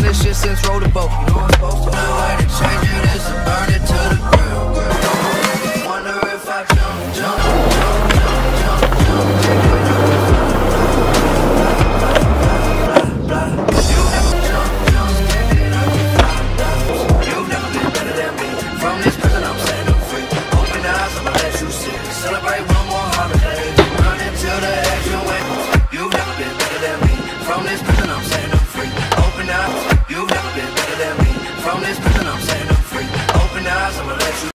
this shit since roll the boat. You know I'm supposed to do it and change it is to burn it to the ground.